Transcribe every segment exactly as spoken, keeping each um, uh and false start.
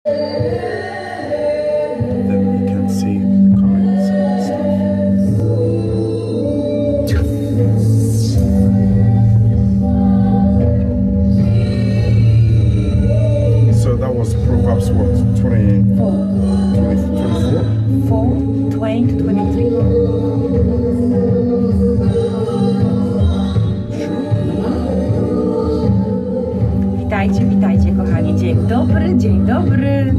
Then we can see the comments and stuff. So that was Proverbs what? twenty-four. twenty, twenty-four? four, twenty to twenty-three. Witajcie, witajcie kochani. Dzień dobry, dzień dobry.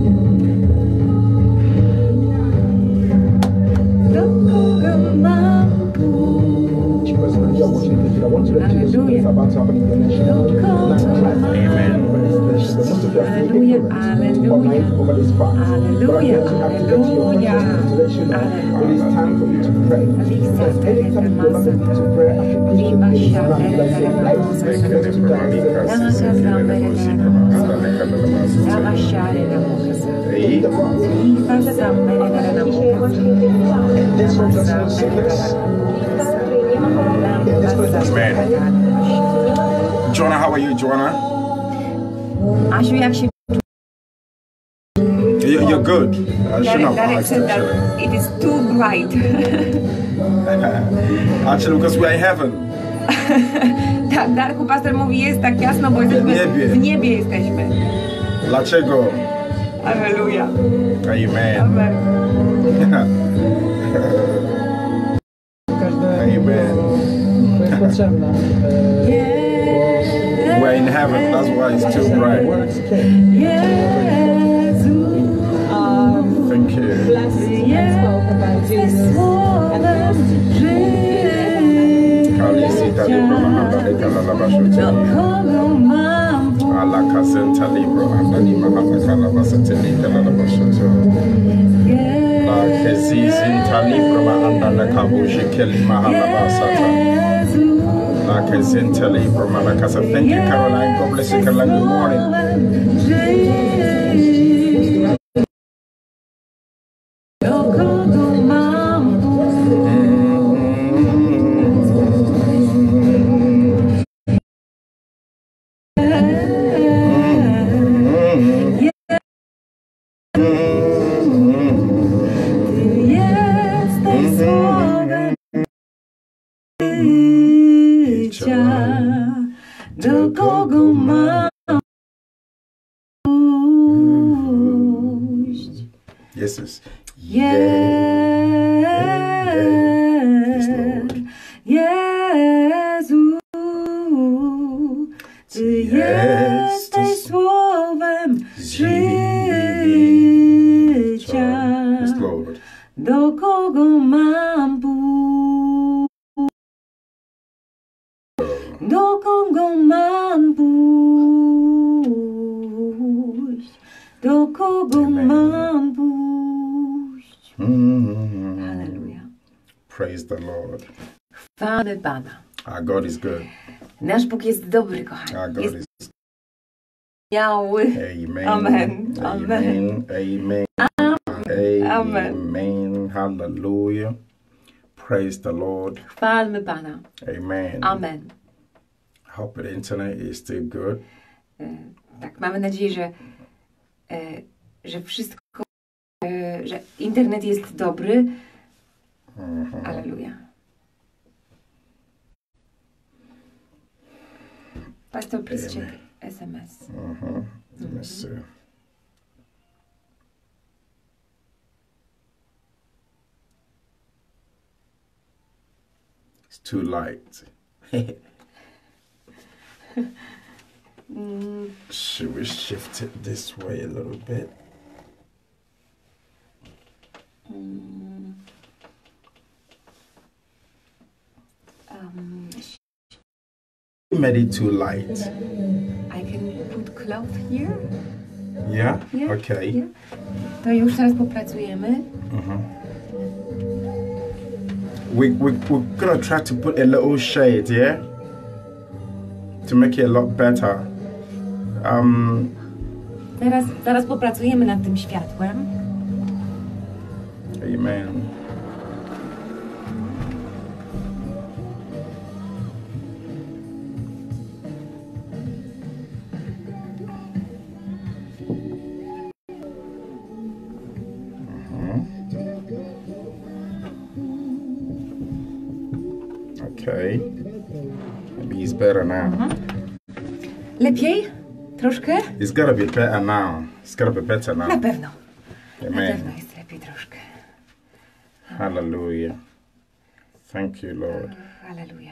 Do kogo mam pójść? Aleluja. Do kogo mam pójść? Aleluja, aleluja. Aleluja, aleluja. Amen. Joanna, how are you, Joanna? Asiu, jak się You're, you're good. I shouldn't have Derek asked, said that actually. it is too bright. Actually, because we're in heaven. Tak, Darku, pastor mówi, jest tak jasno, bo jesteśmy W niebie. w niebie jesteśmy. Dlaczego? Aleluja. Amen. Amen. Amen. We're in heaven, that's why it's too bright. Thank you. Kalisita libro mahanda de kalalabashote. Ala kasenta libro andani mahanda kalabasate de kalalabashote. La kezizinta libro mahanda la kabushi keli mahalabasata. La kezinta libro malakasa. Thank you, Caroline. God bless you, Caroline. Good morning. Do kogo mam pójść? Yes, yes. Yes, Jezu, Ty jesteś słowem życia. Yes, Lord. Do kogo mam pójść? Do kogo mam pójść? Do kogo Amen. mam pójść? Mm. Halleluja. Praise the Lord. Chwalmy Pana. Our God is good. Nasz Bóg jest dobry, kochani. Our God Jest is wspaniały. Amen. Amen. Amen. Amen. Amen. Amen. Hallelujah. Praise the Lord. Chwalmy Pana. Amen. Amen. Hope the internet is still good. E, Tak, mamy nadzieję, że, e, że wszystko, e, że internet jest dobry. Mhm. Aleluja. Pastor, please check S M S. Mhm. Let me see. It's too light. Mm, Should we shift it this way a little bit? mm. Um, Made it too light. I can put cloth here. Yeah? Yeah, Okay. yeah. To już teraz popracujemy. Mhm. We, we, we're gonna try to put a little shade, yeah? To make it a lot better. Um, Zaraz, zaraz popracujemy nad tym światłem. amen. Okay. Maybe he's better now. Lepiej? Troszkę? It's gotta be better now. It's gotta be better Na now. pewno. Na Amen. pewno jest lepiej troszkę. Hallelujah. Thank you, Lord. Halleluja.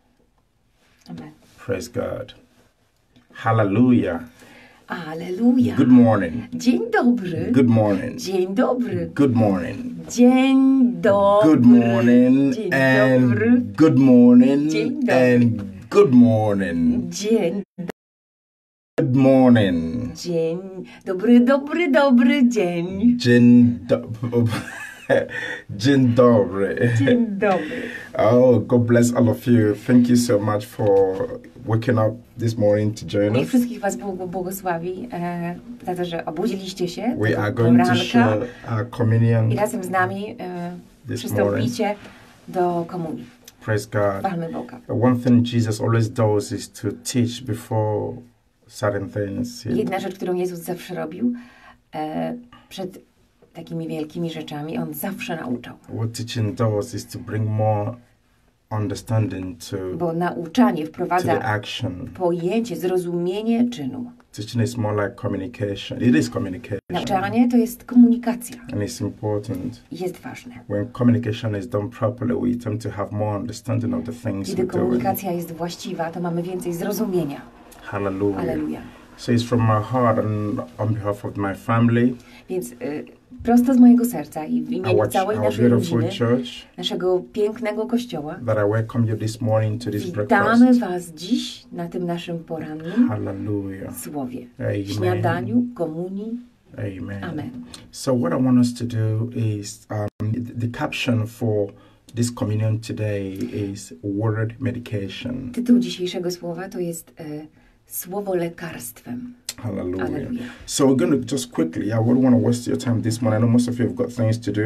Amen. Praise God. Hallelujah. Aleluja. Good morning. Dzień dobry. Good morning. Dzień dobry. Good morning. Dzień dobry. Good morning. Dzień And dobry. good morning. Dzień dobry. And good morning. Dzień Good morning. Dzień dobry, dobry, dobry dzień. Dzień dobry. Dzień dobry. Dzień dobry. Oh, God bless all of you. Thank you so much for waking up this morning to join Niech us. wszystkich Was Bóg błogosławi e, za to, że obudziliście się We tego are going to poranka share our communion i razem z nami e, this przystąpicie do komunii. Praise God. Chwalmy Boga. One thing Jesus always does is to teach before certain things. He- Jedna rzecz, którą Jezus zawsze robił e, przed takimi wielkimi rzeczami, On zawsze nauczał. What teaching does is to bring more understanding to, Bo nauczanie to the wprowadza action. pojęcie, zrozumienie czynu. Teaching is more like communication. It is communication. Nauczanie to jest komunikacja And it's important. i jest ważne. When communication is done properly, we tend to have more understanding of the things Kiedy we're doing. komunikacja jest właściwa, to mamy więcej zrozumienia. Hallelujah. Aleluja. So it's from my heart and on behalf of my family, Więc y, prosto z mojego serca i w imieniu our, całej our naszej beautiful rodziny, church, naszego pięknego kościoła, that I welcome you this morning to this witamy breakfast. Was dziś na tym naszym porannym Hallelujah. słowie. Amen. Śniadaniu, komunii. Amen. Amen. So what I want us to do is, um, the, the caption for this communion today is word medication. Tytuł dzisiejszego słowa to jest y, słowo lekarstwem. Hallelujah. Hallelujah. So we're going to just quickly, I wouldn't want to waste your time this morning. I know most of you have got things to do.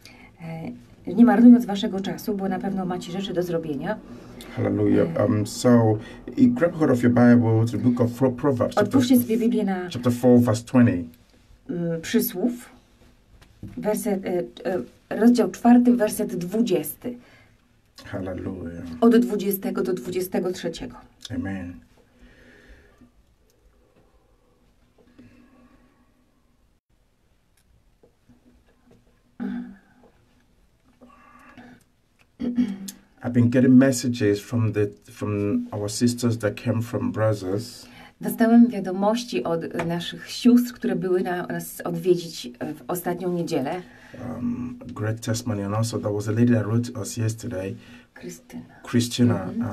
E, nie marnując Waszego czasu, bo na pewno macie rzeczy do zrobienia. Hallelujah. Um, so you grab hold of your Bible to the book of Pro- Proverbs, chapter, Otwórzcie sobie Biblię na chapter four, verse twenty. mm, przysłów, werset, e, e, rozdział czwarty, werset dwudziesty. Hallelujah. Od dwudziestego do dwudziestego trzeciego. Amen. I've been getting messages from the from our sisters that came from Brazos. Dostałem wiadomości od naszych sióstr, które były na, nas odwiedzić w ostatnią niedzielę. Um, great testimony, and also there was a lady that wrote to us yesterday, Krystyna. Christina. Um,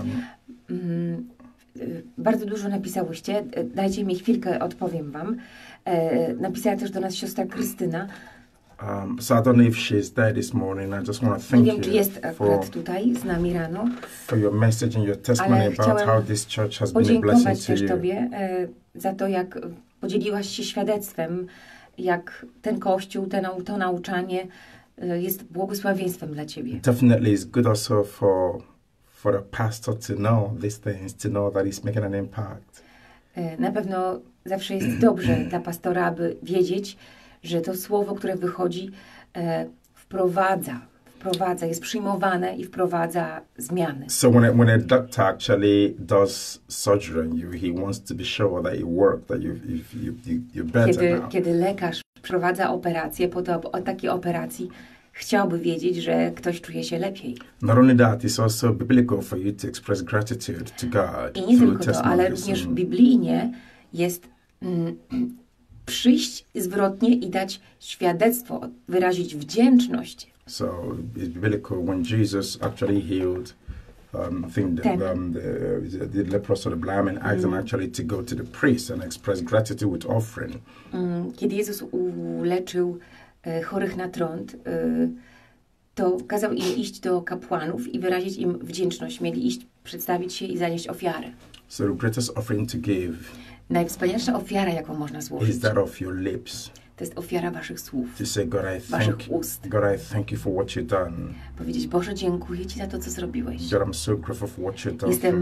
Mm, y, bardzo dużo napisałyście. Y, Dajcie mi chwilkę, odpowiem Wam. E, napisała też do nas siostra Krystyna. um, so I don't know if she's there this morning. I just want to Nie thank wiem, czy you jest for, akurat tutaj z nami rano. for your message and your testimony Ale about chciałem how this church has been a blessing Podziękować to też you. Tobie e, za to, jak podzieliłaś się świadectwem, jak ten Kościół, ten, to nauczanie e, jest błogosławieństwem dla Ciebie. Definitely, it's good also for for a pastor to know these things, to know that he's making an impact. E, Na pewno zawsze jest dobrze dla pastora, aby wiedzieć, że to słowo, które wychodzi, e, wprowadza, wprowadza, jest przyjmowane i wprowadza zmiany. So when a, when a doctor actually does surgery on you, he wants to be sure that it worked, that you you you you you're better Kiedy, now. kiedy lekarz przeprowadza operację, po to, o takiej operacji chciałby wiedzieć, że ktoś czuje się lepiej. Not only that, it's also biblical for you to express gratitude to God I nie through tylko to, ale testimonies również and- biblijnie jest mm, przyjść zwrotnie i dać świadectwo, wyrazić wdzięczność. So it's biblical when Jesus actually healed, um, I think the, Ten. um, the, the leprous or the blind man asked him actually to go to the priest and express gratitude with offering. Mm, Kiedy Jezus uleczył e, chorych na trąd, e, to kazał im iść do kapłanów i wyrazić im wdzięczność. Mieli iść, przedstawić się i zanieść ofiarę. So the greatest offering to give Najwspanialsza ofiara, jaką można is złożyć, that of your lips. to jest ofiara waszych słów. To say, God, I Waszych thank ust. God, I thank you for what you've done. Powiedzieć, Boże, dziękuję Ci za to, co zrobiłeś. God, I'm so grateful for what you've done for Jestem me.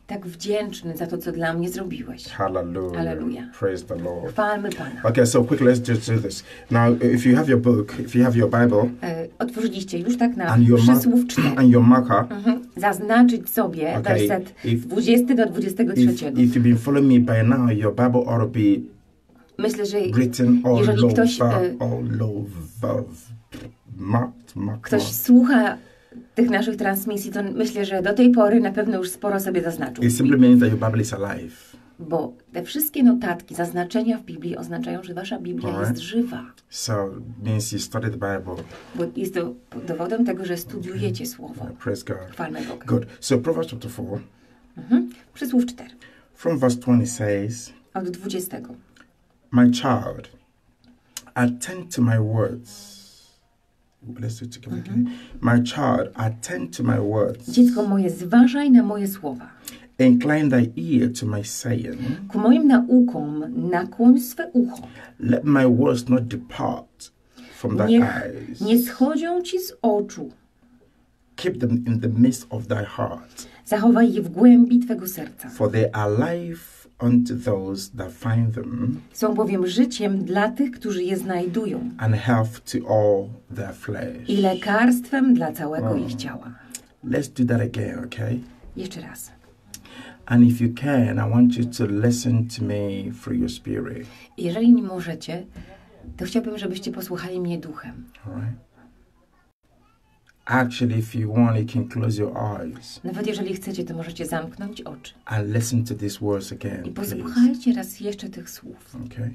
tak wdzięczny za to, co dla mnie zrobiłeś. Hallelujah. Hallelujah. Praise the Lord. Chwalmy Pana. Okay, so quickly, let's just do this. Now, if you have your book, if you have your Bible, E, otworzyliście już tak na and your, przysłów cztery. and your marker, Mhm. Zaznaczyć sobie Okay, werset if- dwudziesty do dwudziestego if, trzeciego. if you've been following me by now, your Bible ought to be Myślę, że written all jeżeli low, ktoś, va- e, all low, va- marked, marked, ktoś marked. słucha tych naszych transmisji, to myślę, że do tej pory na pewno już sporo sobie zaznaczył. It simply means that your Bible is alive. Bo te wszystkie notatki, zaznaczenia w Biblii oznaczają, że wasza Biblia Alright. jest żywa. So it means you studied the Bible. Bo jest to dowodem tego, że studiujecie Słowo. Praise God. Chwalmy Boga. Good. So Proverbs chapter four, Mhm. Przysłów cztery. from verse twenty says, Od dwudziestego. My child, attend to my words. Let's do it together again. My child, attend to my words. Dziecko moje, zważaj na moje słowa. Incline thy ear to my saying. Ku moim naukom nakłoń swe ucho. Let my words not depart from thy Niech eyes. nie schodzą ci z oczu. Keep them in the midst of thy heart. Zachowaj je w głębi twego serca. For they are life unto those that find them, Są bowiem życiem dla tych, którzy je znajdują and health to all their flesh. i lekarstwem dla całego ich ciała. Let's do that again, okay? Jeszcze raz. And if you can, I want you to listen to me through your spirit. Jeżeli nie możecie, to chciałbym, żebyście posłuchali mnie duchem. All right? Actually, if you want, you can close your eyes Nawet jeżeli chcecie, to możecie zamknąć oczy and listen to these words i again, please. posłuchajcie raz jeszcze tych słów. Okay?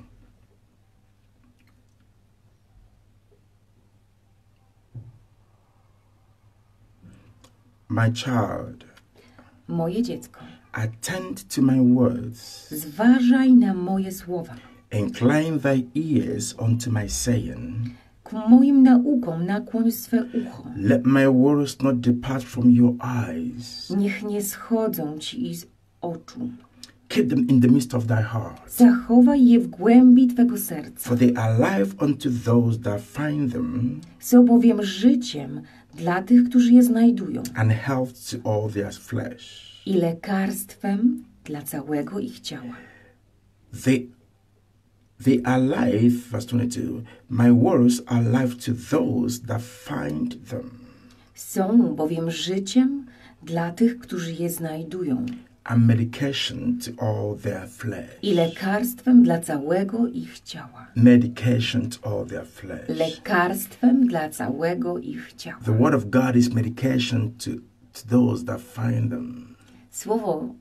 My child, Moje dziecko, attend to my words. zważaj na moje słowa. Incline thy ears unto my saying. Ku moim naukom nakłoń swe ucho. Let my words not depart from your eyes. Niech nie schodzą ci z oczu. Keep them in the midst of thy heart. Zachowaj je w głębi twego serca. For they are life unto those that find them, Są bowiem życiem dla tych, którzy je znajdują and health to all their flesh. i lekarstwem dla całego ich ciała. They, they are life, verse twenty-two, my words are life to those that find them, Są bowiem życiem dla tych, którzy je znajdują and medication to all their flesh. i lekarstwem dla całego ich ciała. Medication to all their flesh. Lekarstwem dla całego ich ciała. The word of God is medication to, to those that find them. Słowo,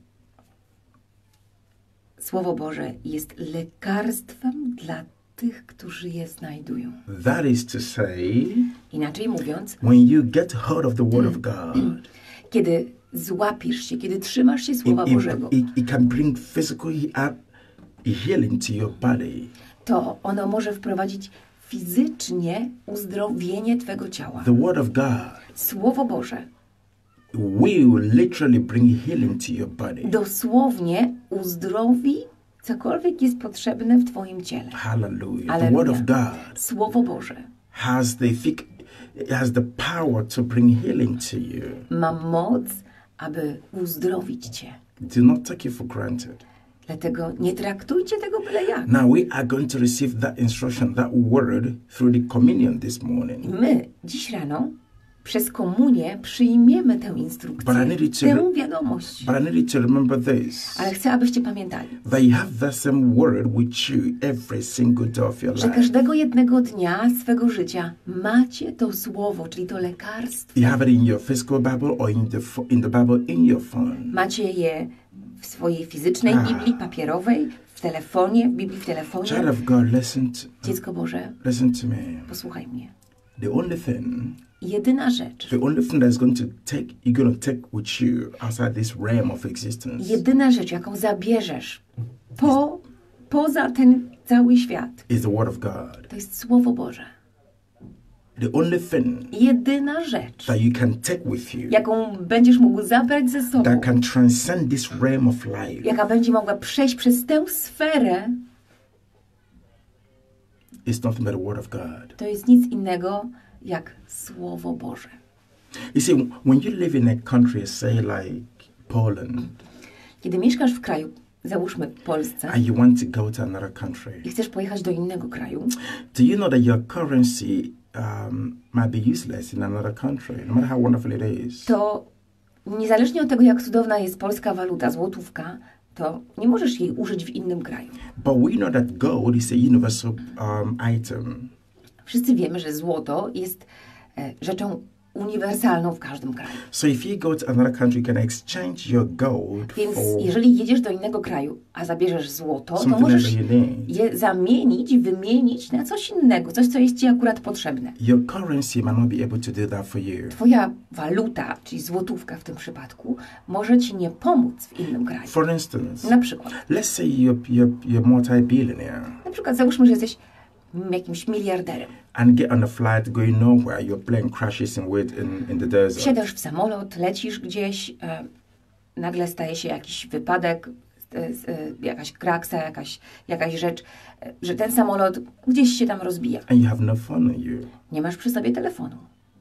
Słowo Boże jest lekarstwem dla tych, którzy je znajdują. That is to say, Inaczej mówiąc, when you get hold of the word of God, kiedy złapiesz się, kiedy trzymasz się it, Słowa it, Bożego, it, it can bring physical he- uh, healing to your body. to ono może wprowadzić fizycznie uzdrowienie twego ciała. The word of God Słowo Boże will literally bring healing to your body. dosłownie uzdrowi cokolwiek jest potrzebne w twoim ciele. Hallelujah. The Hallelujah. word of God Słowo Boże has the thick, it has the power to bring healing to you. ma moc, aby uzdrowić cię. Do not take it for granted. Dlatego nie traktujcie tego byle jak. Now we are going to receive that instruction, that word through the communion this morning. My dziś rano przez komunię przyjmiemy tę But I instrukcję, need you to tę wiadomość. But I need you to remember this. Ale chcę, abyście pamiętali, That you have that same word with you every single day of your że life. każdego jednego dnia swego życia macie to słowo, czyli to lekarstwo. You have it in your physical Bible or in the pho- in the Bible in your phone. Macie je w swojej fizycznej Ah. Biblii papierowej, w telefonie, w Biblii w telefonie. Child of God, listen to, Dziecko Boże, listen to me. posłuchaj mnie. The only thing, Jedyna rzecz, the only thing that's going to take, you're going to take with you outside this realm of existence jedyna rzecz, jaką zabierzesz po, poza ten cały świat, is the word of God. to jest Słowo Boże. The only thing Jedyna rzecz, that you can take with you jaką będziesz mógł zabrać ze sobą, that can transcend this realm of life jaka będzie mogła przejść przez tę sferę, is nothing but the word of God. to jest nic innego jak Słowo Boże. You see, when you live in a country, say like Poland, Kiedy mieszkasz w kraju, załóżmy w Polsce, and you want to go to another country, i chcesz pojechać do innego kraju, do you know that your currency um, might be useless in another country, no matter how wonderful it is? to niezależnie od tego, jak cudowna jest polska waluta, złotówka, to nie możesz jej użyć w innym kraju. But we know that gold is a universal um, item. Wszyscy wiemy, że złoto jest e, rzeczą uniwersalną w każdym kraju. So if you go to another country, you can exchange your gold Więc for jeżeli jedziesz do innego kraju, a zabierzesz złoto, to something możesz that you need. je zamienić, wymienić na coś innego, coś, co jest ci akurat potrzebne. Your currency might not be able to do that for you. Twoja waluta, czyli złotówka w tym przypadku, może ci nie pomóc w innym kraju. For instance, Na przykład, let's say you're, you're, you're multi-billionaire na przykład załóżmy, że jesteś jakimś miliarderem. and get on a flight going nowhere, your plane crashes in, with, in, in the desert. Wsiadasz w samolot, lecisz gdzieś, e, nagle staje się jakiś wypadek, e, e, jakaś kraksa, jakaś, jakaś rzecz, e, że ten samolot gdzieś się tam rozbija. And you have no phone on you. Nie masz przy sobie telefonu.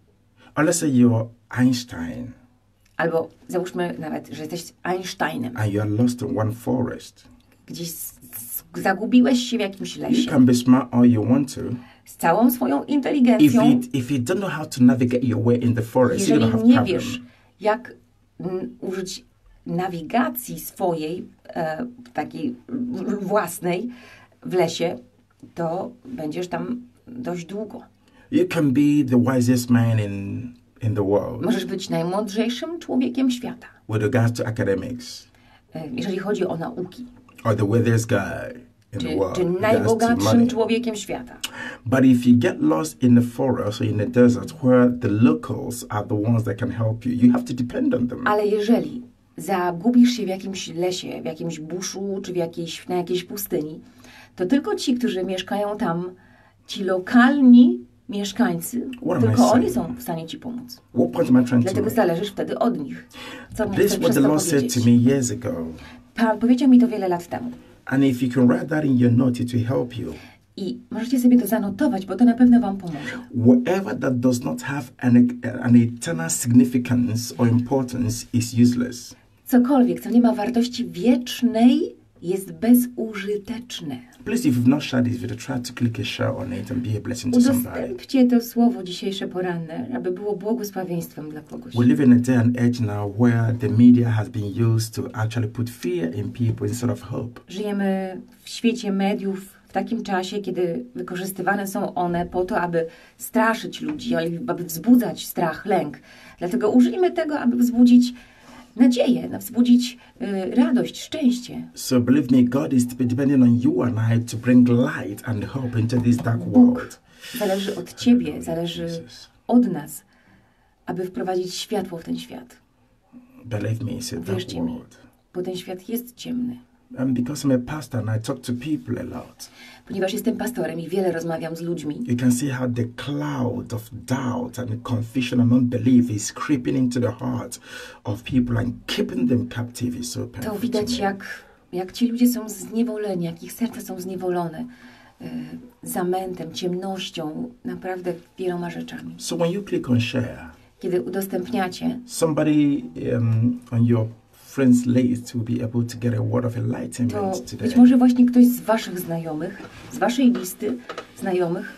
Or let's say you're Einstein Albo załóżmy nawet, że jesteś Einsteinem. and you're lost in one forest. Gdzieś z, z, zagubiłeś się w jakimś You lesie. can be smart all you want to. Z całą swoją If inteligencją. you, if you don't know how to navigate your way in the forest, you don't Jeżeli have nie problem. wiesz, jak mm, użyć nawigacji swojej, e, takiej w- własnej w lesie, to będziesz tam dość długo. You can be the wisest man in, in the world Możesz być najmądrzejszym człowiekiem świata, with regards to academics, e, jeżeli chodzi o nauki, or the wealthiest guy in czy, the world czy with regards to najbogatszym money. człowiekiem świata. But if you get lost in the forest or in the desert where the locals are the ones that can help you, you have to depend on them. Ale jeżeli zagubisz się w jakimś lesie, w jakimś buszu, czy w jakiejś, na jakiejś pustyni, to tylko ci, którzy mieszkają tam, ci lokalni mieszkańcy, What am I tylko oni saying? są w stanie ci pomóc. What point am I trying to Dlatego make? zależysz wtedy od nich. Co mi This chcę is what przez the to Lord said to powiedzieć? me years ago. Pan powiedział mi to wiele lat temu. And if you can write that in your note, it will help you. I możecie sobie to zanotować, bo to na pewno wam pomoże. Whatever that does not have an, an eternal significance or importance is useless. Cokolwiek, co nie ma wartości wiecznej, jest bezużyteczne. Please, if you've not shared this video, try to click a share on it and be a blessing to somebody. Udostępcie to słowo dzisiejsze poranne, aby było błogosławieństwem dla kogoś. We live in a day and age now where the media has been used to actually put fear in people instead of hope. Żyjemy w świecie mediów w takim czasie, kiedy wykorzystywane są one po to, aby straszyć ludzi, aby wzbudzać strach, lęk. Dlatego użyjmy tego, aby wzbudzić nadzieję, na wzbudzić y, radość, szczęście. So believe me, God is depending on you and I to bring light and hope into this dark Bóg world. zależy od Ciebie, zależy od nas, aby wprowadzić światło w ten świat. Believe me, it's a dark Wierzcie mi, world. bo ten świat jest ciemny. And because I'm a pastor and I talk to people a lot, Ponieważ jestem pastorem i wiele rozmawiam z ludźmi, you can see how the cloud of doubt and confusion and unbelief is creeping into the heart of people and keeping them captive is so to painful to widać, me. jak, jak ci ludzie są zniewoleni, jak ich serca są zniewolone y, zamętem, ciemnością, naprawdę wieloma rzeczami. So when you click on share, Kiedy udostępniacie, somebody um, on your friends list will be able to get a word of to enlightenment today. być może właśnie ktoś z waszych znajomych, z waszej listy znajomych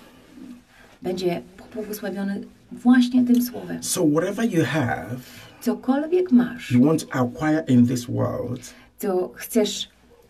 będzie pobłogosławiony właśnie tym słowem. So whatever you have, Cokolwiek masz, you want to acquire in this world, co chcesz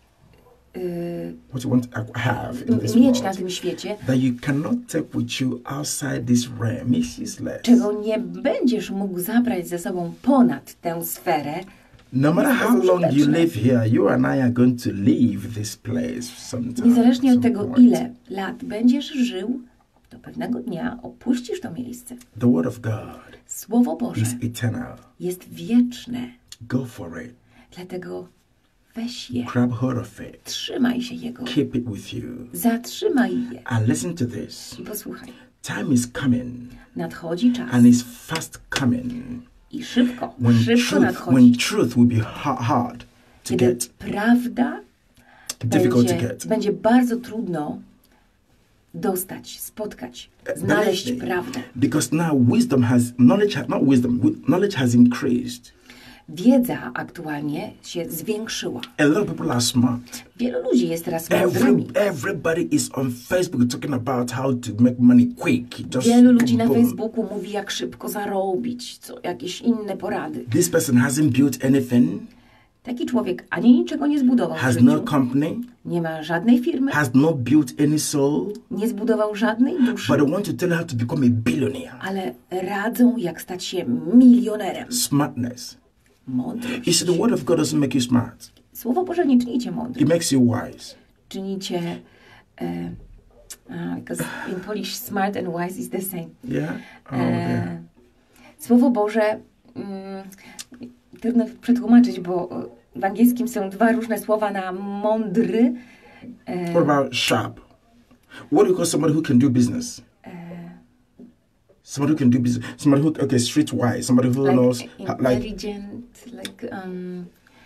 y, what you want to ac- have in this mieć na world, tym świecie, that you cannot take with you outside this realm is useless. czego nie będziesz mógł zabrać ze sobą ponad tę sferę, No matter jest how long you bezużyteczne. live here, you and I are going to leave this place sometime. Niezależnie od some tego, point. ile lat będziesz żył, do pewnego dnia opuścisz to miejsce. The word of God Słowo Boże is eternal. jest wieczne, Go for it. dlatego weź je, Grab hold of it. trzymaj się jego, Keep it with you. zatrzymaj je And listen to this. i posłuchaj. Time is coming Nadchodzi czas and it's fast coming i szybko, when szybko truth, when nadchodzi, truth will be ha- hard to kiedy get, prawda difficult to będzie, get. będzie bardzo trudno dostać, spotkać, znaleźć Believe me, prawdę. because now wisdom has knowledge, ha- not wisdom, wi- knowledge has increased. wiedza aktualnie się zwiększyła. A lot of people are smart. Wielu ludzi jest teraz Every, mądrymi. everybody is on Facebook talking about how to make money quick. Just Wielu ludzi na boom, boom. Facebooku mówi, jak szybko zarobić, co, jakieś inne porady. This person hasn't built anything, Taki człowiek ani niczego nie zbudował w has życiu, no company, nie ma żadnej firmy, has not built any soul, nie zbudował żadnej duszy, but I want to tell you how to become a billionaire. ale radzą, jak stać się milionerem. Smartness. Mądrość. You see, the word of God doesn't make you smart. Słowo Boże nie czynicie mądrych, It makes you wise. czynicie, e, uh, because in Polish smart and wise is the same. Yeah? Oh, okay. E, Słowo Boże, mm, trudno przetłumaczyć, bo w angielskim są dwa różne słowa na mądry. E, What about sharp? What do you call somebody who can do business? Somebody who can do business. Somebody who, okay, streetwise. Somebody who like knows, how, like, intelligent, like, um,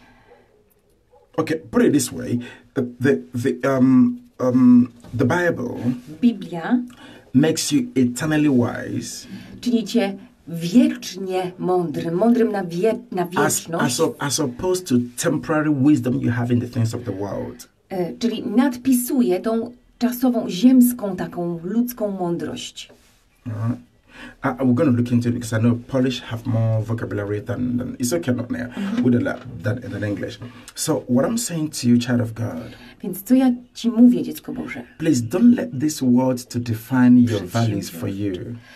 okay, put it this way. The, the, the, um, um, the Bible Biblia makes you eternally wise czyni cię wiecznie mądrym, mądrym na, wie, na as, wieczność, as, op- as opposed to temporary wisdom you have in the things of the world. e, czyli nadpisuje tą czasową, ziemską, taką ludzką mądrość. Alright. I, we're going to look into it because I know Polish have more vocabulary than, than it's okay not there with a lot than, than English. So what I'm saying to you, child of God, Więc co ja ci mówię, dziecko Boże? please don't let this word to define your values for you.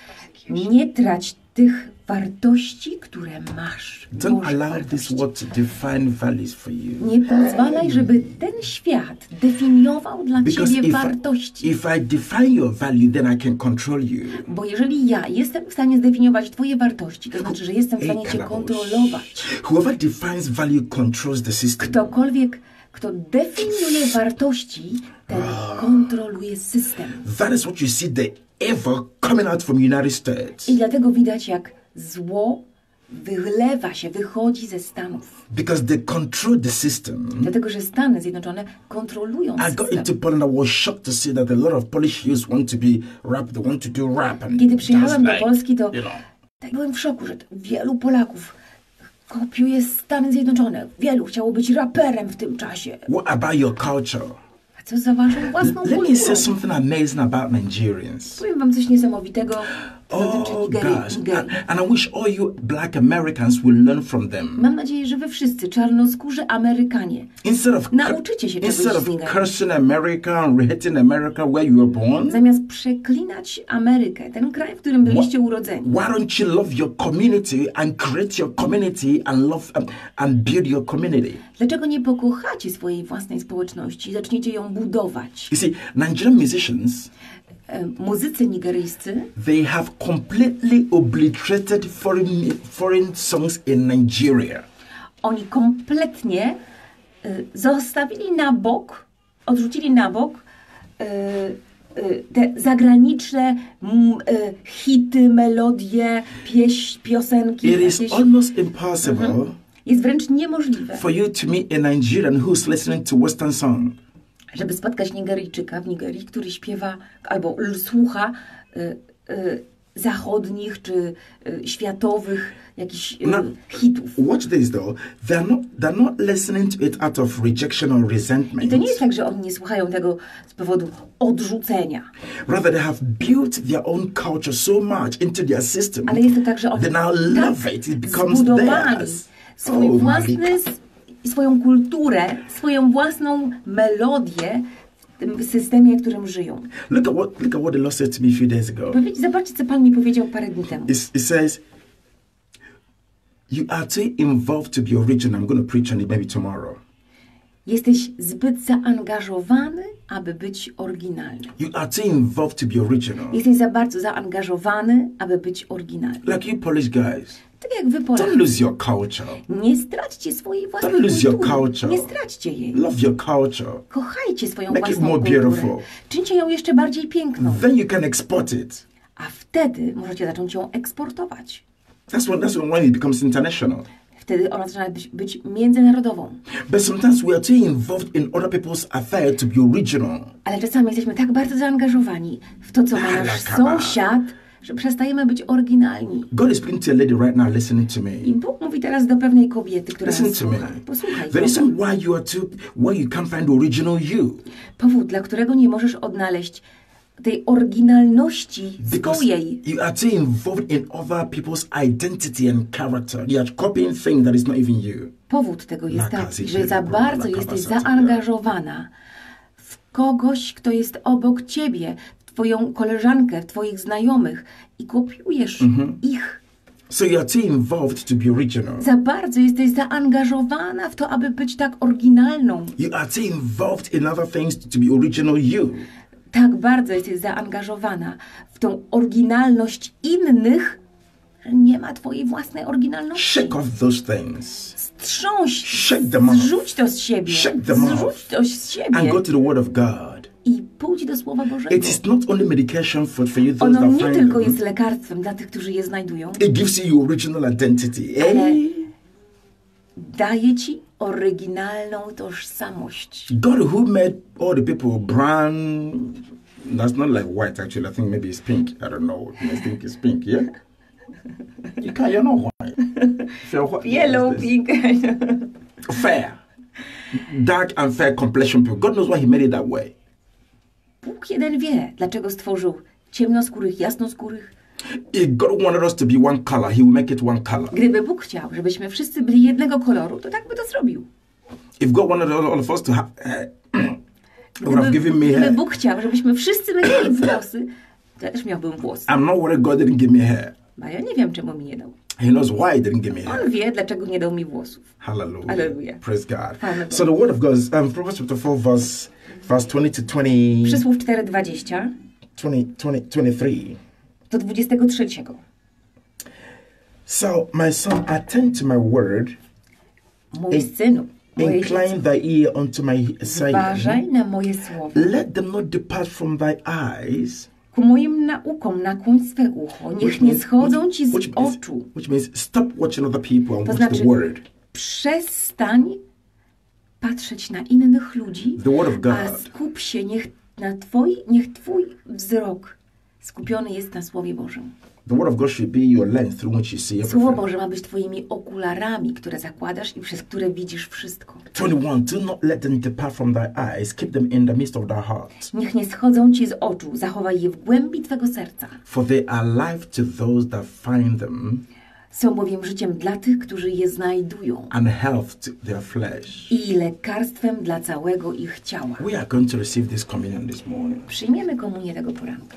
Nie trać tych wartości, które masz. Don't Boże allow wartości. this word to define values for you. Nie pozwalaj, żeby ten świat definiował dla Because ciebie if I, wartości. if I define your value, then I can control you. Bo jeżeli ja jestem w stanie zdefiniować twoje wartości, to znaczy, że jestem w stanie cię kontrolować. Whoever defines value controls the system. Ktokolwiek, kto definiuje wartości, ten kontroluje system. That is what you see the evil coming out from United States. I dlatego widać, jak zło wylewa się, wychodzi ze Stanów. Because they control the system. Dlatego, że Stany Zjednoczone kontrolują I got system. into Poland, I was shocked to see that a lot of Polish youths want to be rap, they want to do rap. And Kiedy that's przyjechałam do like, Polski, to you know. tak byłem w szoku, że to wielu Polaków kopiuje Stany Zjednoczone. Wielu chciało być raperem w tym czasie. What about your culture? A co za waszą własną Let me kulturą? say something amazing about Nigerians. Powiem wam coś niesamowitego, co dotyczy Oh Nigerii. gosh, and, Nigerii. and I wish all you black Americans will learn from them. Mam nadzieję, że wy wszyscy, czarnoskórzy Amerykanie, Instead of nauczycie się czegoś instead z of Nigerii. cursing America and hating America where you were born, Zamiast przeklinać Amerykę, ten kraj, w którym byliście urodzeni, why don't you love your community and create your community and love um, and build your community? dlaczego nie pokochacie swojej własnej społeczności i zaczniecie ją budować? You see, Nigerian musicians, E, Muzycy nigeryjscy they have completely obliterated foreign foreign songs in Nigeria. oni kompletnie y, zostawili na bok, odrzucili na bok y, y, te zagraniczne m, y, hity, melodie, pieś, piosenki. It is jakieś. almost impossible Jest wręcz niemożliwe, for you to meet a Nigerian who's listening to Western song. żeby spotkać Nigeryjczyka w Nigerii, który śpiewa albo l- słucha y, y, zachodnich czy y, światowych jakichś y, No. hitów. Watch this though. They're not they're not listening to it out of rejection or resentment. I to nie jest tak, że oni nie słuchają tego z powodu odrzucenia. Rather, they have built their own culture so much into their system. Ale jest to tak, że oni They now love tak it. It becomes zbudowali theirs. swój Oh, własny, Malika. s- swoją kulturę, swoją własną melodię w tym systemie, w którym żyją. Look at what look at what the Lord said to me a few days ago. Powiedz- Zobaczcie, co Pan mi powiedział parę dni temu. It's, it says, "You are too involved to be original." I'm going to preach on it maybe tomorrow. Jesteś zbyt zaangażowany, aby być oryginalny. You are too involved to be original. Jesteś za bardzo zaangażowany, aby być oryginalny. Like you Polish guys, Tak jak wy, don't Polacy. lose your culture. Nie straćcie swojej własnej Don't lose your kultury. culture. Nie straćcie jej. Love your culture. Kochajcie swoją Make it własną more kulturę. beautiful. Czyńcie ją jeszcze bardziej piękną. Then you can export it. A wtedy możecie zacząć ją eksportować. That's when that's when it becomes international. Wtedy ona zaczyna być, być międzynarodową. But sometimes we are too involved in other people's affair to be original. Ale czasami jesteśmy tak bardzo zaangażowani w to, co ma nasz Alakaba. sąsiad, że przestajemy być oryginalni. God is speaking to a lady right now listening to me. I Bóg mówi teraz do pewnej kobiety, która Listen nas to me. słucha. Posłuchaj. The reason why you are too, why you can't find the original you. Powód, dla którego nie możesz odnaleźć tej oryginalności Because swojej. you are too involved in other people's identity and character. You are copying things that is not even you. Powód tego jest Laka taki, zi- że za bro, bardzo laka jesteś basata, zaangażowana w kogoś, kto jest obok ciebie, w twoją koleżankę, w twoich znajomych i kopiujesz ich. So you are too involved to be original. Za bardzo jesteś zaangażowana w to, aby być tak oryginalną. You are too involved in other things to be original you. Tak bardzo jesteś zaangażowana w tą oryginalność innych, że nie ma twojej własnej oryginalności. Shake off those things. Strząś, Shake them off. zrzuć to z siebie, Shake them off. zrzuć to z siebie And go to the Word of God. i pójdź do Słowa Bożego. It is not only medication for, for you those Ono that nie find tylko them. jest lekarstwem dla tych, którzy je znajdują, It gives you your original identity. ale Eh? daje ci oryginalną tożsamość. God who made all the people brown, that's not like white actually, I think maybe it's pink. I don't know. I think it's pink, yeah? You can't, you're not white. If you're white, Yellow, what is pink. this? Fair. Dark and fair complexion people. God knows why he made it that way. Bóg jeden wie, dlaczego stworzył ciemnoskórych, jasnoskórych. If God wanted us to be one color, he will make it one color. Gdyby Bóg chciał, żebyśmy wszyscy byli jednego koloru, to tak by to zrobił. If God wanted all, all of us to have, uh, he would have given me Gdyby hair. Bóg chciał, żebyśmy wszyscy mieli włosy, to ja też miałbym włosy. I'm not worried God didn't give me hair. A ja nie wiem, czemu mi nie dał. He knows why he didn't give me hair. On wie, dlaczego nie dał mi włosów. Hallelujah. Hallelujah. Praise God. Hallelujah. So the word of God is um, Proverbs chapter four, verse, verse twenty to twenty, Przysłów cztery dwadzieścia twenty, twenty, twenty-three. do dwudziestego trzeciego. So, my son, attend to my word, Mój In- synu, moje incline dziecko, thy ear unto my saying. zważaj na moje słowa. Let them not depart from thy eyes. Ku moim naukom nakłoń swe ucho, niech nie schodzą ci z which means, oczu. which means stop watching other people and To watch znaczy, the word. przestań patrzeć na innych ludzi, The word of God. a skup się, niech, na twoi, niech twój wzrok skupiony jest na Słowie Bożym. The word of God should be your lens through which you see Słowo everything. Boże ma być twoimi okularami, które zakładasz i przez które widzisz wszystko. twenty-one. Do not let them depart from thy eyes. Keep them in the midst of thy heart. Niech nie schodzą ci z oczu, zachowaj je w głębi twego serca. For they are life to those that find them, Są bowiem życiem dla tych, którzy je znajdują and health to their flesh. i lekarstwem dla całego ich ciała. We are going to receive this communion this morning. Przyjmiemy komunię tego poranka.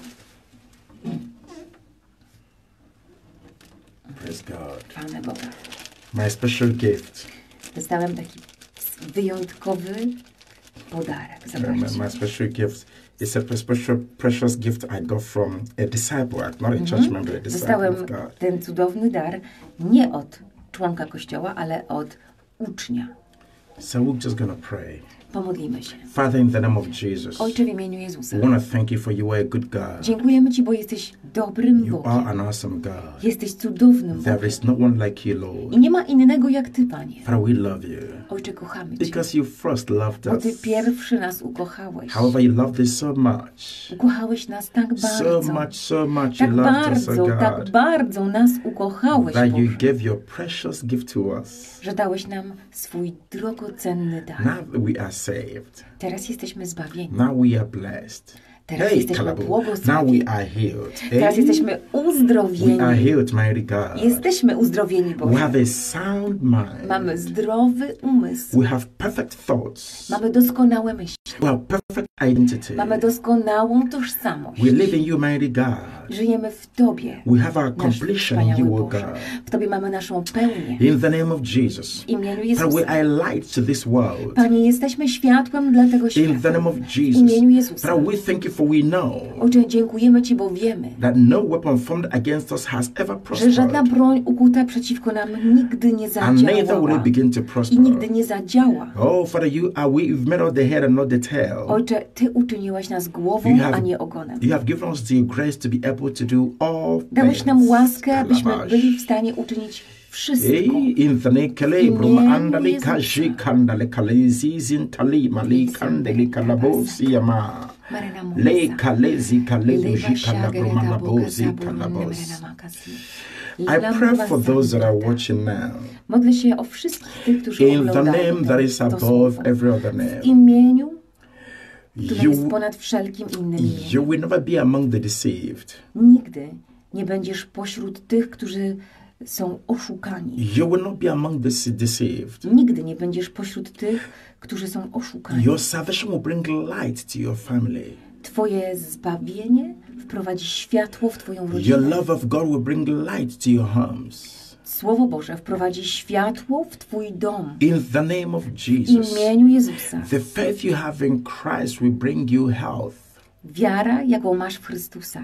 Praise God. Chwalmy Boga. My special gift. Dostałem taki wyjątkowy podarek. Uh, Zobaczcie. my, my special gift is a special precious gift I got from a disciple, not a church member, a disciple Dostałem of God. ten cudowny dar nie od członka Kościoła, ale od ucznia. So we're just gonna pray. Pomodlimy się. Father, in the name of Jesus, Ojcze, w imieniu Jezusa, we want to thank you for you are a good God. dziękujemy Ci, bo jesteś dobrym You are Bogiem. an awesome God. Jesteś cudownym There Bogiem. is no one like you, Lord. I nie ma innego jak Ty, Panie. Father, we love you Ojcze, kochamy Cię, because you first loved bo Ty us. pierwszy nas ukochałeś. However, you loved us so much. Ukochałeś nas tak So bardzo. much, so much you Tak loved us, bardzo, oh tak God, bardzo nas ukochałeś, that you Boże, gave your precious gift to us. że dałeś nam swój drogocenny dar. Now we are saved. Teraz jesteśmy zbawieni. Now we are blessed. Teraz Hey, jesteśmy Kalabu. Now błogosławieni. we are healed. Teraz Hey, jesteśmy we are uzdrowieni. healed, mighty God. Jesteśmy uzdrowieni, We Boże. have a sound mind. Mamy zdrowy umysł. We have perfect thoughts. Mamy doskonałe myśli. We have perfect identity. Mamy doskonałą tożsamość. We live in you, mighty God. Żyjemy w Tobie. We have our Nasz completion in wspaniały you, O Boże. God. W Tobie mamy naszą pełnię. In the name of Jesus. W imieniu Father, Jezusa. we are light to this world. Panie, jesteśmy światłem dla tego In świata. the name of W Jesus. imieniu Jezusa. Father, we thank you for we know Ojcze, dziękujemy Ci, bo wiemy, that no weapon formed against us has ever że żadna prospered. broń ukuta przeciwko nam nigdy nie And neither will zadziałała it begin to i prosper. nigdy nie zadziała. Oh, Father, you are we, you've made us the head and not the tail. Ojcze, Ty uczyniłeś nas głową, You have- a nie ogonem. You have given us the grace to be able to do all Dałeś nam things. łaskę, abyśmy Kalabash. byli w stanie uczynić wszystko. In the nekele imieniu bruma andale Jezusa. kashi kandale kalezi zintali mali kandele kalabosi yama. Le kalezi kalebuji kalabuma labosi kalabosi. I pray for those that are watching now. Modlę się o wszystkich tych, którzy In the oglądają name that is to above słowo. every other W name. imieniu, które jest You, ponad wszelkim innym you imieniem. will never be among the deceived. Nigdy nie będziesz pośród tych, którzy są oszukani. You will not be among the deceived. Nigdy nie będziesz pośród tych, którzy są oszukani. Your salvation will bring light to your family. Twoje zbawienie wprowadzi światło w Twoją Your rodzinę. love of God will bring light to your homes. Słowo Boże wprowadzi światło w Twój dom. In the name of W Jesus. imieniu Jezusa. The faith you have in Christ will bring you health. Wiara, jaką masz w Chrystusa,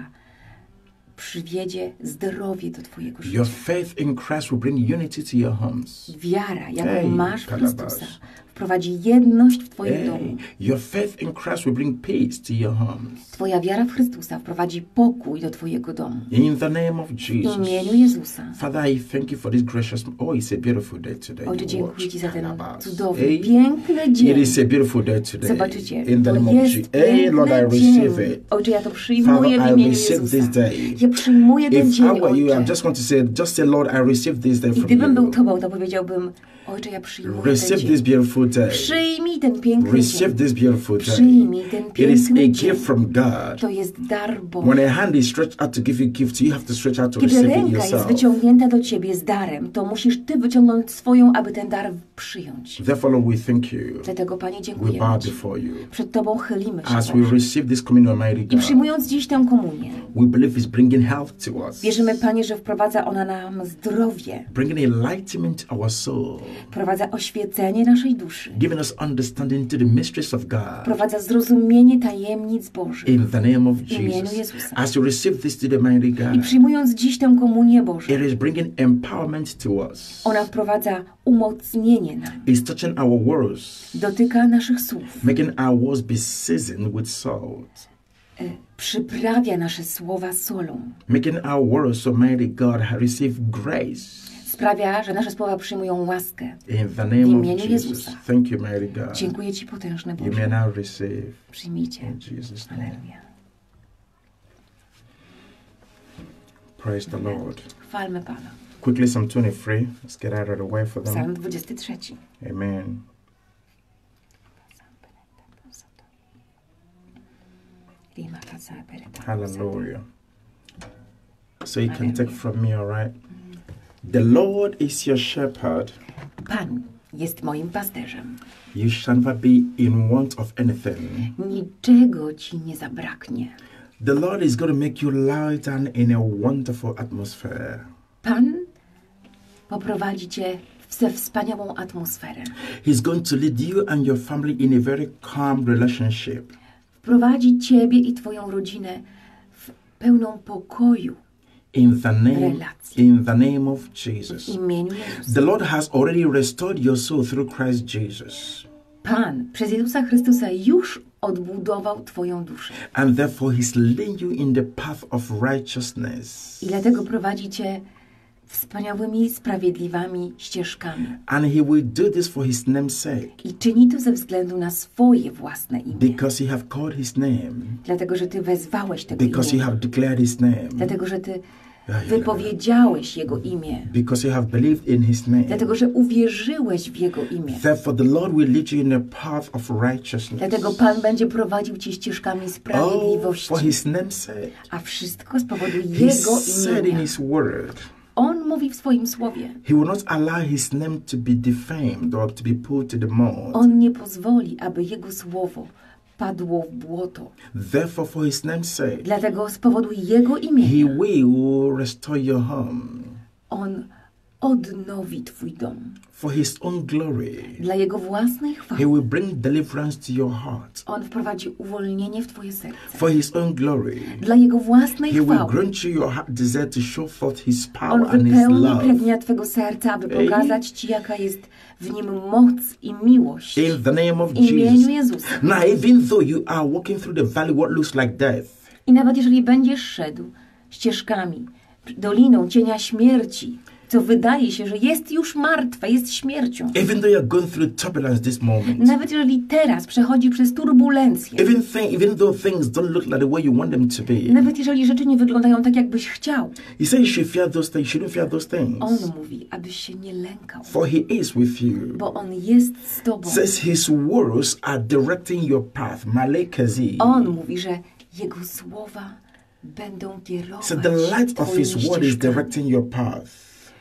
przywiedzie zdrowie do Twojego Your życia. faith in Christ will bring unity to your homes. Wiara, jaką Hey, masz w Kalabas. Chrystusa, wprowadzi jedność w Twoim Hey, domu. your faith in Christ will bring peace to your homes. Twoja wiara w Chrystusa wprowadzi pokój do Twojego domu. In the name of W Jesus. imieniu Jezusa. Father, I thank you for this gracious. Oh, it's a beautiful day today. Ojcze, You dziękuję watch. Ci za ten Kalabas. cudowny, Hey, piękny it dzień. is a beautiful day today. Zobaczycie, In the to name of Jesus. jest Hey, Lord, I piękny dzień. receive it. Ojcze, ja to przyjmuję Father, w I imieniu receive Jezusa. this day. Ja przyjmuję ten If I dzień, were you, I Ojcze. just want to say, just say, Lord, I receive this day I from gdybym był you. Tobą, to powiedziałbym, Ojcze, ja przyjmuję ten Receive dzień. this beautiful day. Przyjmij ten piękny Receive dzień. this beautiful day. Przyjmij ten It is a piękny gift dzień. from God. To jest dar Boży. When a hand is stretched out to give you gift, you have to stretch out to Kiedy receive it ręka jest yourself. wyciągnięta do Ciebie z darem, to musisz Ty wyciągnąć swoją, aby ten dar przyjąć. Therefore, Lord, we thank you. Dlatego, Panie, We dziękujemy bow Ci. before you. Przed Tobą chylimy się, As we Boże. receive this communion, Almighty I God, przyjmując dziś tę komunię, we believe it's bringing health to us, wierzymy, Panie, że wprowadza ona nam zdrowie, bringing enlightenment to our soul, wprowadza oświecenie naszej duszy, giving us understanding to the mysteries of God. wprowadza zrozumienie tajemnic Bożych. In the name of imieniu Jesus. Jezusa. As you receive this to the mighty I God, przyjmując dziś tę komunię Bożą, it is bringing empowerment to us. ona wprowadza umocnienie nam, It's touching our words, dotyka naszych słów, making our words be seasoned with salt, e, przyprawia nasze słowa solą, making our words, Almighty God, receive grace. sprawia, że nasze słowa przyjmują łaskę. In the W name of imieniu Jesus. Jezusa. Thank you, mighty God. Dziękuję Ci, potężny You may Boże. now receive. Przyjmijcie. In Jesus' name. Alleluja. Praise the Lord. Chwalmy Pana. Quickly, Psalm twenty-three. Let's get out of the way for them. Psalm dwudziesty trzeci. Amen. Hallelujah. So you can take from me, all right? The Lord is your shepherd. Pan jest moim pasterzem. You shall never be in want of anything. Niczego Ci nie zabraknie. The Lord is going to make you lie down in a wonderful atmosphere. Pan poprowadzi Cię w wspaniałą atmosferę. He's going to lead you and your family in a very calm relationship. Wprowadzi Ciebie i Twoją rodzinę w pełną pokoju. In the name, Relacje. in the name of W Jesus. imieniu Jezusa. The Lord has already restored your soul through Christ Jesus. Pan przez Jezusa Chrystusa już odbudował Twoją duszę. And therefore He's leading you in the path of righteousness. I dlatego prowadzi Cię wspaniałymi, sprawiedliwymi ścieżkami. And He will do this for His name's sake. I czyni to ze względu na swoje własne imię. Because you have called His name. Dlatego, że Ty wezwałeś tego Because you imię. have declared His name. Dlatego, że Ty wypowiedziałeś Jego imię. Because you have believed in His name. Dlatego, że uwierzyłeś w Jego imię. Therefore the Lord will lead you in the path of righteousness. Dlatego Pan będzie prowadził Cię ścieżkami Oh, sprawiedliwości. for His name's sake. A wszystko z powodu He Jego said in imienia. His word, On mówi w swoim słowie. He will not allow His name to be defamed or to be put to the mold. On nie pozwoli, aby Jego słowo padło w błoto. Therefore, for His name's sake, Dlatego z powodu Jego He imienia will restore your home On odnowi Twój dom. for His own glory. Dla Jego własnej He chwały. will bring deliverance to your heart On wprowadzi uwolnienie w Twoje serce. for His own glory. Dla Jego własnej He will chwały. grant you your heart desire to show forth His On power and His wypełni love. pragnienia Twego serca, aby Ej. pokazać Ci, jaka jest w Nim moc i miłość. In the name of W imieniu Jesus. Jezusa. Now, even though you are walking through the valley, what looks like death, I nawet jeżeli będziesz szedł ścieżkami, doliną cienia śmierci, co wydaje się, że jest już martwe, jest śmiercią. Even though you're going through turbulence this moment. Nawet jeżeli teraz przechodzi przez turbulencję. Even, th even though things don't look like the way you want them to be. Nawet jeżeli rzeczy nie wyglądają tak, jakbyś chciał. He says you should fear those things. You shouldn't fear those things. On mówi, abyś się nie lękał. For he is with you. Bo on jest z tobą. Says his words are directing your path. Malekazi. On mówi, że jego słowa będą kierować So the light of his word is directing your path.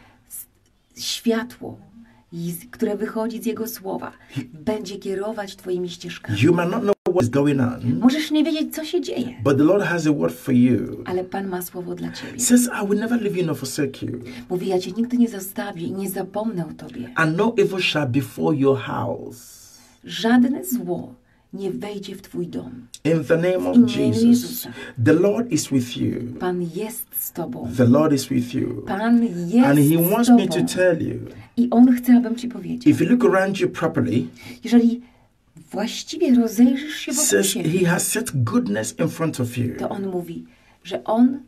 Światło, które wychodzi z jego słowa, będzie kierować twoimi ścieżkami. You might not know what is going on. Możesz nie wiedzieć, co się dzieje. But the Lord has a word for you. Ale Pan ma słowo dla ciebie. Says, I will never leave you nor forsake you. Mówi, ja cię nigdy nie zostawię i nie zapomnę o tobie. And no evil shall befall your house. Żadne zło nie wejdzie w twój dom. In the name of Jesus, the Lord is with you. Pan jest z tobą. The Lord is with you. Pan jest And he wants z tobą. me to tell you. I On chce, abym ci powiedział. If you look around you properly, jeżeli właściwie rozejrzysz się wokół says siebie, he has set goodness in front of you. to On mówi, że On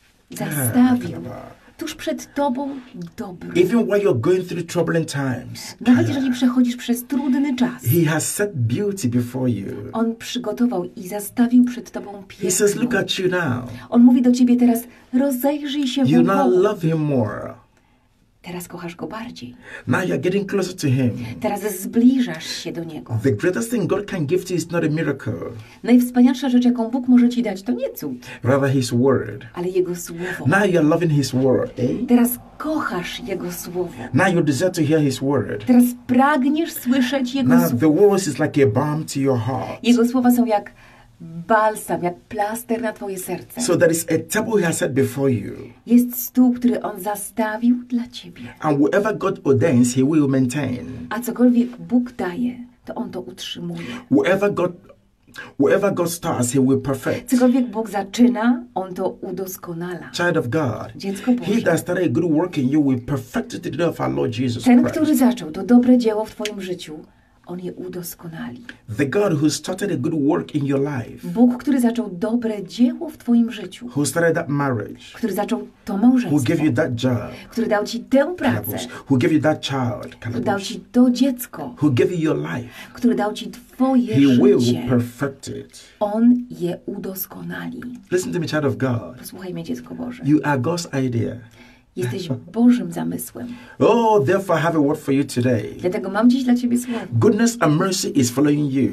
zastawił tuż przed tobą dobro. Even while you're going through troubling times, Nawet jeżeli przechodzisz przez trudny czas, he has set beauty before you. On przygotował i zastawił przed tobą He says, look piękno. at you now. On mówi do ciebie teraz, rozejrzyj się You now wokół. love him more. Teraz kochasz Go bardziej. Now you're getting closer to him. Teraz zbliżasz się do Niego. The greatest thing God can give to you is not a miracle, Najwspanialsza rzecz, jaką Bóg może ci dać, to nie cud, rather his word. ale Jego Słowo. Now you're loving his word. Eh? Teraz kochasz Jego Słowo. Now you desire to hear his word. Teraz pragniesz słyszeć Jego Now słowo. the words is like a balm to your heart. Jego słowa są jak balsam, jak plaster na twoje serce. So there is a table he has set before you. Jest stół, który On zastawił dla ciebie. And whatever God ordains, he will maintain. A cokolwiek Bóg daje, to On to utrzymuje. Whatever God whatever God starts, he will perfect. Cokolwiek Bóg zaczyna, On to udoskonala. Child of God, Dziecko he Boże. that started a good work in you will perfect it to the day of our Lord Jesus Ten, Christ. który zaczął to dobre dzieło w twoim życiu, On je udoskonali. The God who started a good work in your life, Bóg, który zaczął dobre dzieło w twoim życiu, who started that marriage, który zaczął to who małżeństwo, gave you that job, który dał ci tę pracę, who gave you that child, który dał ci to dziecko, who gave you your life, który dał ci twoje he will życie. perfect it. On je udoskonali. Listen to me, child of God. Posłuchaj mnie, dziecko Boże. You are God's idea. Jesteś Bożym zamysłem. Oh, therefore I have a word for you today. Dlatego mam dziś dla ciebie słowo. Goodness and mercy is following you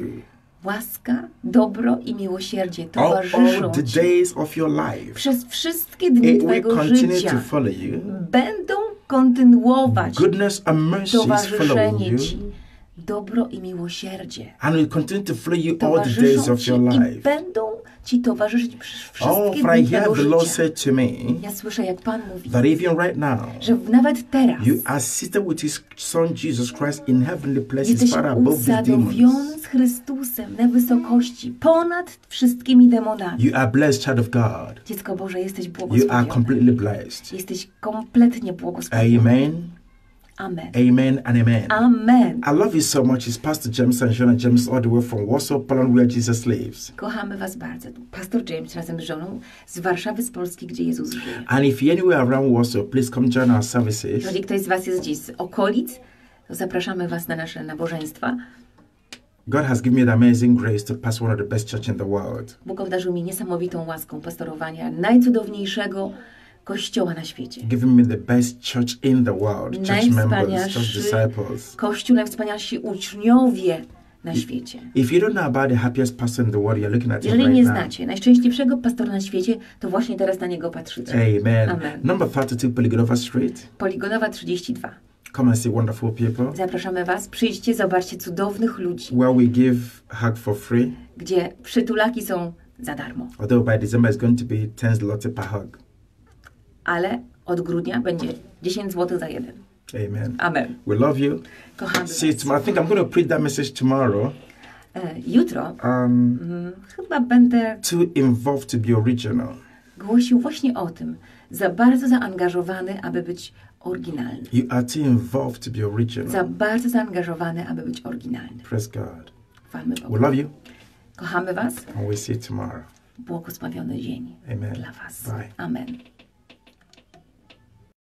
Łaska, dobro i miłosierdzie all, towarzyszą all the ci. days of your life. Przez wszystkie dni It will twojego continue to życia follow you. będą kontynuować Goodness and mercy is following towarzyszenie you. ci. Dobro i miłosierdzie And will continue to follow you all the days towarzyszą of ci your i life. będą ci towarzyszyć przez Oh, wszystkie for I dni hear twojego the Lord życia. say to me Ja słyszę, jak Pan mówi, that even right now, że nawet teraz you are seated with his son Jesus Christ in heavenly places jesteś far above these demons. usadowiony z Chrystusem na wysokości, ponad wszystkimi demonami. You are blessed, child of God. Dziecko Boże, jesteś You are błogosławiony. completely blessed. Jesteś kompletnie błogosławiony. Amen. Amen. Amen and amen. Amen. I love you so much. It's Pastor James and Jonah James all the way from Warsaw, Poland, where Jesus lives. Kochamy was bardzo. Pastor James razem z żoną z Warszawy, z Polski, gdzie Jezus żyje. And if you're anywhere around Warsaw, please come join our services. Jeżeli ktoś z was jest gdzieś z okolic, to zapraszamy was na nasze nabożeństwa. God has given me the amazing grace to pastor one of the best church in the world. Bóg obdarzył mnie niesamowitą łaską pastorowania najcudowniejszego kościoła na świecie. Given me the best church in the world, church members, church disciples. Kościół, najwspanialsi uczniowie na świecie. If you don't know about the happiest pastor in the world, you're looking at him Jeżeli right nie now. znacie najszczęśliwszego pastora na świecie, to właśnie teraz na niego patrzycie. Amen. Amen. Number thirty-two, Polygonova Street. Poligonowa trzydzieści dwa. Come and see wonderful people. Zapraszamy was, przyjdźcie, zobaczcie cudownych ludzi, Where we give hug for free. gdzie przytulaki są za darmo. Although by December it's going to be ten zloty per hug. Ale od grudnia będzie dziesięć złotych za jeden. Amen. Amen. We love you. Kochamy See you was. tomorrow. I think I'm going to preach that message tomorrow. E, Jutro Um, mm, chyba będę too involved to be original. głosił właśnie o tym. Za bardzo zaangażowany, aby być oryginalny. You are too involved to be Za original. bardzo zaangażowany, aby być oryginalny. Praise God. Chwalmy We Boga. love you. Kochamy was. And we'll see you tomorrow. Błogosławiony dzień Amen. dla was. Bye. Amen.